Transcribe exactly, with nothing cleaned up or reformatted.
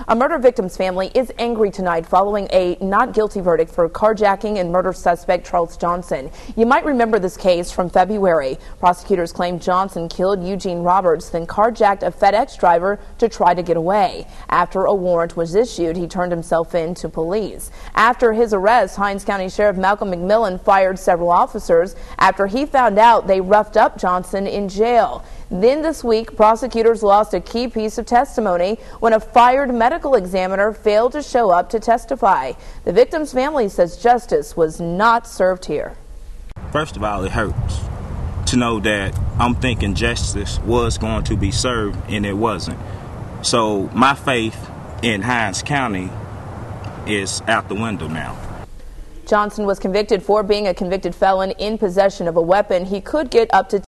A murder victim's family is angry tonight following a not guilty verdict for carjacking and murder suspect Charles Johnson. You might remember this case from February. Prosecutors claim Johnson killed Eugene Roberts, then carjacked a FedEx driver to try to get away. After a warrant was issued, he turned himself in to police. After his arrest, Hinds County Sheriff Malcolm McMillan fired several officers after he found out they roughed up Johnson in jail. Then this week, prosecutors lost a key piece of testimony when a fired medical examiner failed to show up to testify. The victim's family says justice was not served here. First of all, it hurts to know that I'm thinking justice was going to be served and it wasn't. So my faith in Hinds County is out the window now. Johnson was convicted for being a convicted felon in possession of a weapon. He could get up to